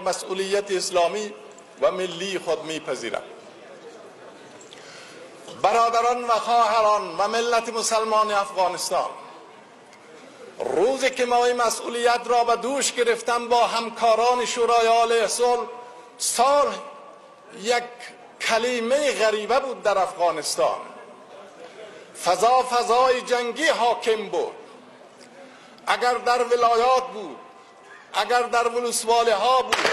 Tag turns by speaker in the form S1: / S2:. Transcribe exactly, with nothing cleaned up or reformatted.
S1: مسئولیت اسلامی و ملی خود میپذیرم. برادران و خواهران و ملت مسلمان افغانستان، روزی که ما این مسئولیت را به دوش گرفتم با همکاران شورای عالی صلح، صلح یک کلمه غریبه بود در افغانستان. فضا فضای جنگی حاکم بود. اگر در ولایات بود، اگر در ولسوالی ها بود،